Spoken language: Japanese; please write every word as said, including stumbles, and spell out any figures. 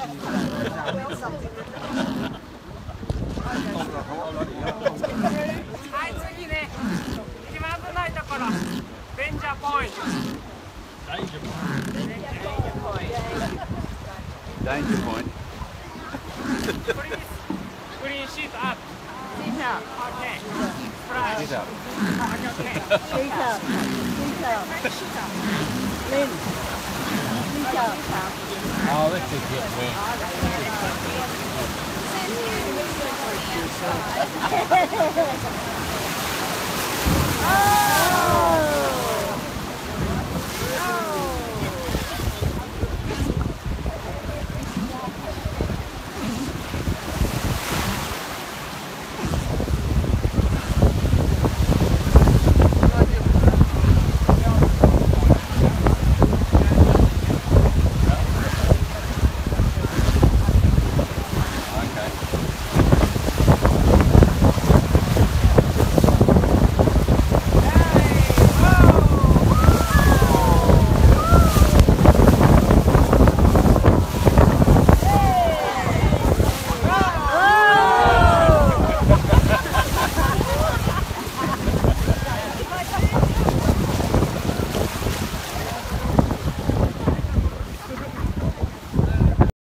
はい、次ね。一番危ないところ。デンジャーポイント。大丈夫。 Danger point. Please, green sheet up. Sit up. Okay. Right. Sit up. Okay. Sit up. Sit up. Lên. Sit up. Oh, this is good win. Oh!